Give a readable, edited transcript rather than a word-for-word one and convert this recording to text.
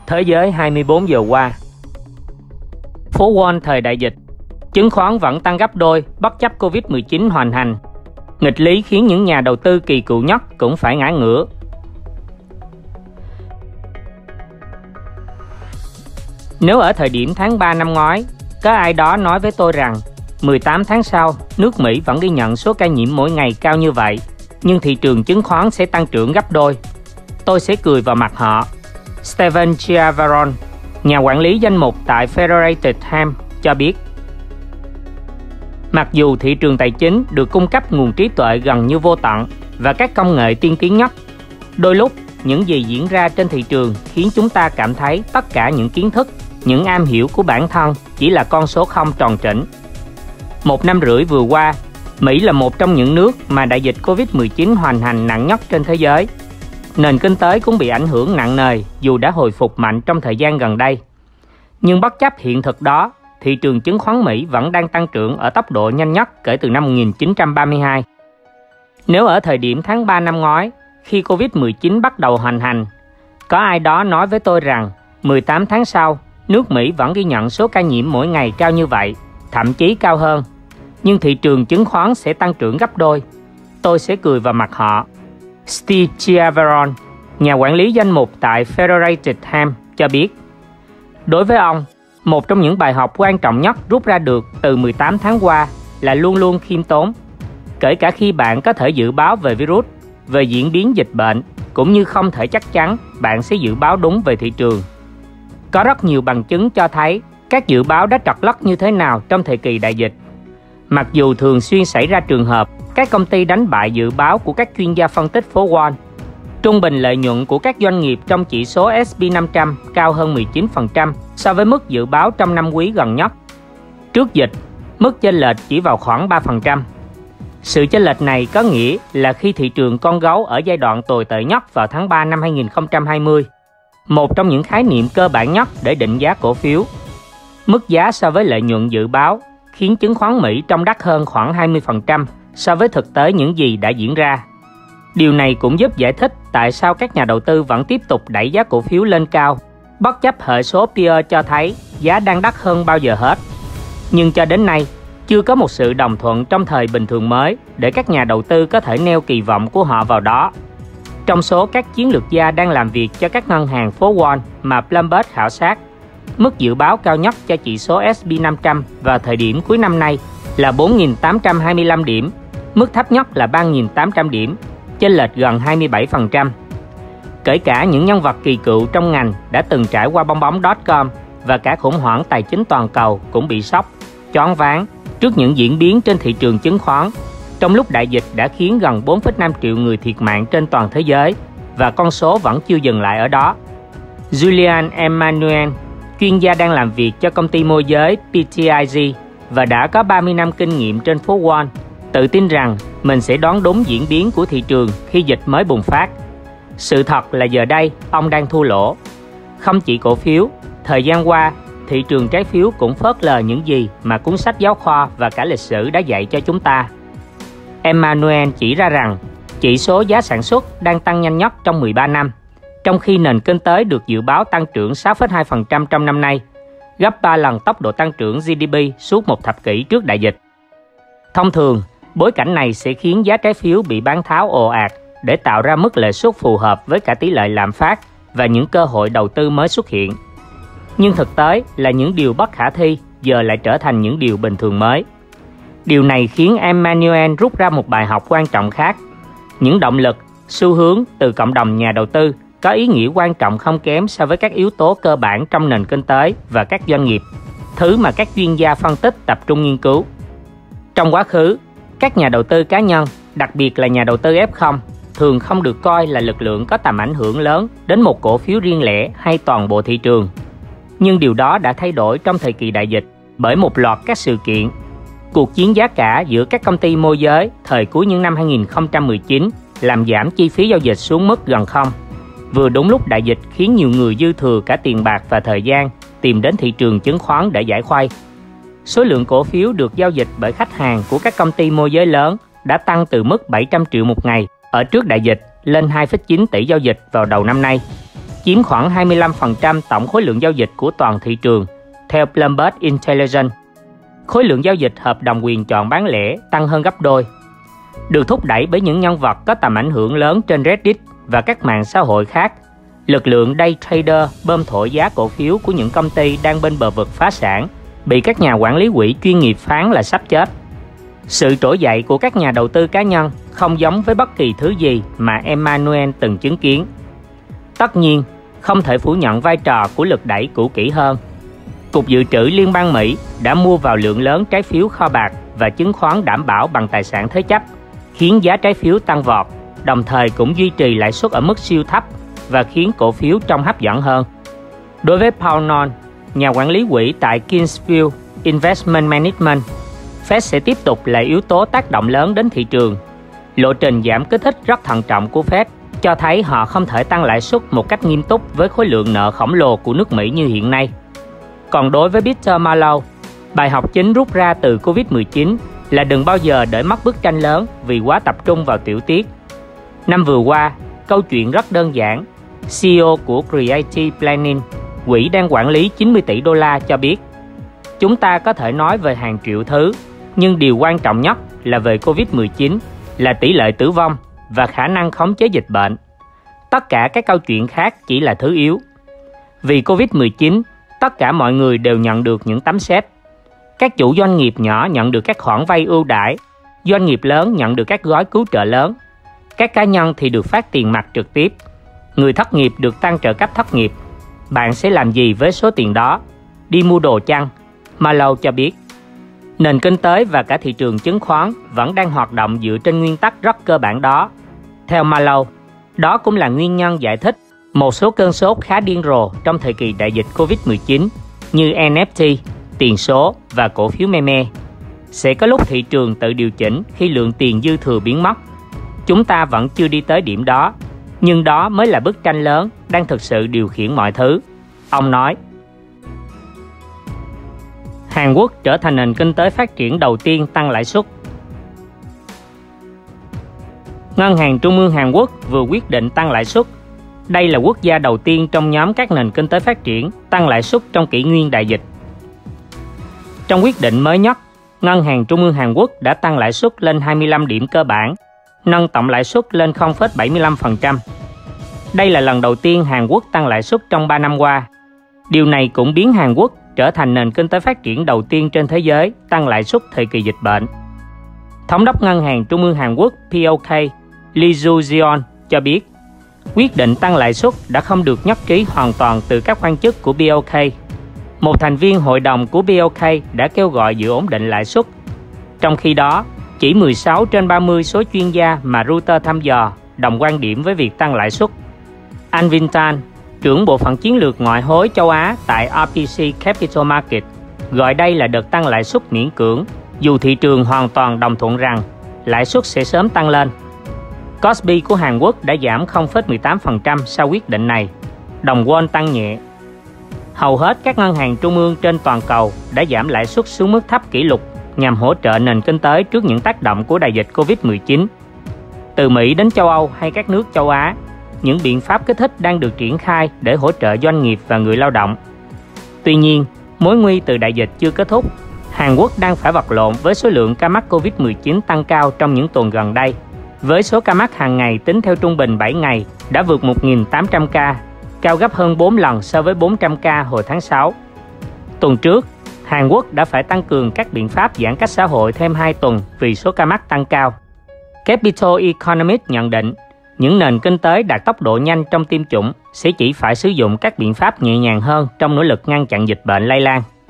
Thế giới 24 giờ qua. Phố Wall thời đại dịch, chứng khoán vẫn tăng gấp đôi bất chấp Covid-19 hoành hành. Nghịch lý khiến những nhà đầu tư kỳ cựu nhất cũng phải ngã ngửa. Nếu ở thời điểm tháng 3 năm ngoái, có ai đó nói với tôi rằng 18 tháng sau, nước Mỹ vẫn ghi nhận số ca nhiễm mỗi ngày cao như vậy, nhưng thị trường chứng khoán sẽ tăng trưởng gấp đôi, tôi sẽ cười vào mặt họ. Stephen Chiavaron, nhà quản lý danh mục tại Federated Hemp, cho biết. Mặc dù thị trường tài chính được cung cấp nguồn trí tuệ gần như vô tận và các công nghệ tiên tiến nhất, đôi lúc những gì diễn ra trên thị trường khiến chúng ta cảm thấy tất cả những kiến thức, những am hiểu của bản thân chỉ là con số không tròn trĩnh. 1 năm rưỡi vừa qua, Mỹ là một trong những nước mà đại dịch Covid-19 hoành hành nặng nhất trên thế giới. Nền kinh tế cũng bị ảnh hưởng nặng nề dù đã hồi phục mạnh trong thời gian gần đây. Nhưng bất chấp hiện thực đó, thị trường chứng khoán Mỹ vẫn đang tăng trưởng ở tốc độ nhanh nhất kể từ năm 1932. Nếu ở thời điểm tháng 3 năm ngoái, khi Covid-19 bắt đầu hoành hành, có ai đó nói với tôi rằng 18 tháng sau, nước Mỹ vẫn ghi nhận số ca nhiễm mỗi ngày cao như vậy, thậm chí cao hơn, nhưng thị trường chứng khoán sẽ tăng trưởng gấp đôi, tôi sẽ cười vào mặt họ. Steve Chiavaron, nhà quản lý danh mục tại Federated Hemp, cho biết. Đối với ông, một trong những bài học quan trọng nhất rút ra được từ 18 tháng qua là luôn luôn khiêm tốn. Kể cả khi bạn có thể dự báo về virus, về diễn biến dịch bệnh, cũng như không thể chắc chắn bạn sẽ dự báo đúng về thị trường. Có rất nhiều bằng chứng cho thấy các dự báo đã trật lất như thế nào trong thời kỳ đại dịch. Mặc dù thường xuyên xảy ra trường hợp các công ty đánh bại dự báo của các chuyên gia phân tích phố Wall, trung bình lợi nhuận của các doanh nghiệp trong chỉ số S&P 500 cao hơn 19% so với mức dự báo trong năm quý gần nhất. Trước dịch, mức chênh lệch chỉ vào khoảng 3%. Sự chênh lệch này có nghĩa là khi thị trường con gấu ở giai đoạn tồi tệ nhất vào tháng 3 năm 2020, một trong những khái niệm cơ bản nhất để định giá cổ phiếu, mức giá so với lợi nhuận dự báo khiến chứng khoán Mỹ trông đắt hơn khoảng 20% so với thực tế những gì đã diễn ra. Điều này cũng giúp giải thích tại sao các nhà đầu tư vẫn tiếp tục đẩy giá cổ phiếu lên cao, bất chấp hệ số PE cho thấy giá đang đắt hơn bao giờ hết. Nhưng cho đến nay, chưa có một sự đồng thuận trong thời bình thường mới để các nhà đầu tư có thể neo kỳ vọng của họ vào đó. Trong số các chiến lược gia đang làm việc cho các ngân hàng phố Wall mà Bloomberg khảo sát, mức dự báo cao nhất cho chỉ số S&P 500 vào thời điểm cuối năm nay là 4.825 điểm, mức thấp nhất là 3.800 điểm, chênh lệch gần 27%. Kể cả những nhân vật kỳ cựu trong ngành đã từng trải qua bong bóng.com và cả khủng hoảng tài chính toàn cầu cũng bị sốc, choáng váng trước những diễn biến trên thị trường chứng khoán, trong lúc đại dịch đã khiến gần 4,5 triệu người thiệt mạng trên toàn thế giới và con số vẫn chưa dừng lại ở đó. Julian Emmanuel, chuyên gia đang làm việc cho công ty môi giới PTIG và đã có 30 năm kinh nghiệm trên phố Wall, tự tin rằng mình sẽ đoán đúng diễn biến của thị trường khi dịch mới bùng phát. Sự thật là giờ đây, ông đang thua lỗ. Không chỉ cổ phiếu, thời gian qua, thị trường trái phiếu cũng phớt lờ những gì mà cuốn sách giáo khoa và cả lịch sử đã dạy cho chúng ta. Emmanuel chỉ ra rằng chỉ số giá sản xuất đang tăng nhanh nhất trong 13 năm, trong khi nền kinh tế được dự báo tăng trưởng 6,2% trong năm nay, gấp 3 lần tốc độ tăng trưởng GDP suốt một thập kỷ trước đại dịch. Thông thường, bối cảnh này sẽ khiến giá trái phiếu bị bán tháo ồ ạt để tạo ra mức lãi suất phù hợp với cả tỷ lệ lạm phát và những cơ hội đầu tư mới xuất hiện. Nhưng thực tế là những điều bất khả thi giờ lại trở thành những điều bình thường mới. Điều này khiến Emmanuel rút ra một bài học quan trọng khác. Những động lực, xu hướng từ cộng đồng nhà đầu tư có ý nghĩa quan trọng không kém so với các yếu tố cơ bản trong nền kinh tế và các doanh nghiệp, thứ mà các chuyên gia phân tích tập trung nghiên cứu. Trong quá khứ, các nhà đầu tư cá nhân, đặc biệt là nhà đầu tư F0, thường không được coi là lực lượng có tầm ảnh hưởng lớn đến một cổ phiếu riêng lẻ hay toàn bộ thị trường. Nhưng điều đó đã thay đổi trong thời kỳ đại dịch bởi một loạt các sự kiện. Cuộc chiến giá cả giữa các công ty môi giới thời cuối những năm 2019 làm giảm chi phí giao dịch xuống mức gần không. Vừa đúng lúc đại dịch khiến nhiều người dư thừa cả tiền bạc và thời gian tìm đến thị trường chứng khoán để giải khuây. Số lượng cổ phiếu được giao dịch bởi khách hàng của các công ty môi giới lớn đã tăng từ mức 700 triệu một ngày ở trước đại dịch lên 2,9 tỷ giao dịch vào đầu năm nay. chiếm khoảng 25% tổng khối lượng giao dịch của toàn thị trường, theo Bloomberg Intelligence. Khối lượng giao dịch hợp đồng quyền chọn bán lẻ tăng hơn gấp đôi, được thúc đẩy bởi những nhân vật có tầm ảnh hưởng lớn trên Reddit và các mạng xã hội khác. Lực lượng day trader bơm thổi giá cổ phiếu của những công ty đang bên bờ vực phá sản, bị các nhà quản lý quỹ chuyên nghiệp phán là sắp chết. Sự trỗi dậy của các nhà đầu tư cá nhân không giống với bất kỳ thứ gì mà Emmanuel từng chứng kiến. Tất nhiên, không thể phủ nhận vai trò của lực đẩy cũ kỹ hơn. Cục Dự trữ Liên bang Mỹ đã mua vào lượng lớn trái phiếu kho bạc và chứng khoán đảm bảo bằng tài sản thế chấp, khiến giá trái phiếu tăng vọt, đồng thời cũng duy trì lãi suất ở mức siêu thấp và khiến cổ phiếu trông hấp dẫn hơn. Đối với Paul Non, nhà quản lý quỹ tại Kingsville Investment Management, Fed sẽ tiếp tục là yếu tố tác động lớn đến thị trường. Lộ trình giảm kích thích rất thận trọng của Fed cho thấy họ không thể tăng lãi suất một cách nghiêm túc với khối lượng nợ khổng lồ của nước Mỹ như hiện nay. Còn đối với Peter Mallow, bài học chính rút ra từ Covid-19 là đừng bao giờ để mất bức tranh lớn vì quá tập trung vào tiểu tiết. Năm vừa qua, câu chuyện rất đơn giản. CEO của Creative Planning, quỹ đang quản lý 90 tỷ đô la cho biết, chúng ta có thể nói về hàng triệu thứ, nhưng điều quan trọng nhất là về Covid-19 là tỷ lệ tử vong và khả năng khống chế dịch bệnh. Tất cả các câu chuyện khác chỉ là thứ yếu. Vì Covid-19, tất cả mọi người đều nhận được những tấm séc. Các chủ doanh nghiệp nhỏ nhận được các khoản vay ưu đãi, doanh nghiệp lớn nhận được các gói cứu trợ lớn. Các cá nhân thì được phát tiền mặt trực tiếp. Người thất nghiệp được tăng trợ cấp thất nghiệp. Bạn sẽ làm gì với số tiền đó? Đi mua đồ chăng? Mallow cho biết. Nền kinh tế và cả thị trường chứng khoán vẫn đang hoạt động dựa trên nguyên tắc rất cơ bản đó. Theo Mallow, đó cũng là nguyên nhân giải thích một số cơn sốt khá điên rồ trong thời kỳ đại dịch Covid-19 như NFT, tiền số và cổ phiếu meme. Sẽ có lúc thị trường tự điều chỉnh khi lượng tiền dư thừa biến mất. Chúng ta vẫn chưa đi tới điểm đó, nhưng đó mới là bức tranh lớn đang thực sự điều khiển mọi thứ. Ông nói, Hàn Quốc trở thành nền kinh tế phát triển đầu tiên tăng lãi suất. Ngân hàng Trung ương Hàn Quốc vừa quyết định tăng lãi suất. Đây là quốc gia đầu tiên trong nhóm các nền kinh tế phát triển tăng lãi suất trong kỷ nguyên đại dịch. Trong quyết định mới nhất, Ngân hàng Trung ương Hàn Quốc đã tăng lãi suất lên 25 điểm cơ bản, nâng tổng lãi suất lên 0,75%. Đây là lần đầu tiên Hàn Quốc tăng lãi suất trong 3 năm qua. Điều này cũng biến Hàn Quốc trở thành nền kinh tế phát triển đầu tiên trên thế giới tăng lãi suất thời kỳ dịch bệnh. Thống đốc Ngân hàng Trung ương Hàn Quốc POK Lee Joo-jeon cho biết, quyết định tăng lãi suất đã không được nhất trí hoàn toàn từ các quan chức của BOK. Một thành viên hội đồng của BOK đã kêu gọi giữ ổn định lãi suất. Trong khi đó, chỉ 16 trên 30 số chuyên gia mà Reuters thăm dò đồng quan điểm với việc tăng lãi suất. Anh Vintan, trưởng bộ phận chiến lược ngoại hối châu Á tại RBC Capital Markets, gọi đây là đợt tăng lãi suất miễn cưỡng, dù thị trường hoàn toàn đồng thuận rằng lãi suất sẽ sớm tăng lên. Kospi của Hàn Quốc đã giảm 0,18% sau quyết định này. Đồng won tăng nhẹ. Hầu hết các ngân hàng trung ương trên toàn cầu đã giảm lãi suất xuống mức thấp kỷ lục nhằm hỗ trợ nền kinh tế trước những tác động của đại dịch Covid-19. Từ Mỹ đến châu Âu hay các nước châu Á, những biện pháp kích thích đang được triển khai để hỗ trợ doanh nghiệp và người lao động. Tuy nhiên, mối nguy từ đại dịch chưa kết thúc. Hàn Quốc đang phải vật lộn với số lượng ca mắc Covid-19 tăng cao trong những tuần gần đây, với số ca mắc hàng ngày tính theo trung bình 7 ngày đã vượt 1.800 ca, cao gấp hơn 4 lần so với 400 ca hồi tháng 6. Tuần trước, Hàn Quốc đã phải tăng cường các biện pháp giãn cách xã hội thêm 2 tuần vì số ca mắc tăng cao. Capital Economics nhận định, những nền kinh tế đạt tốc độ nhanh trong tiêm chủng sẽ chỉ phải sử dụng các biện pháp nhẹ nhàng hơn trong nỗ lực ngăn chặn dịch bệnh lây lan.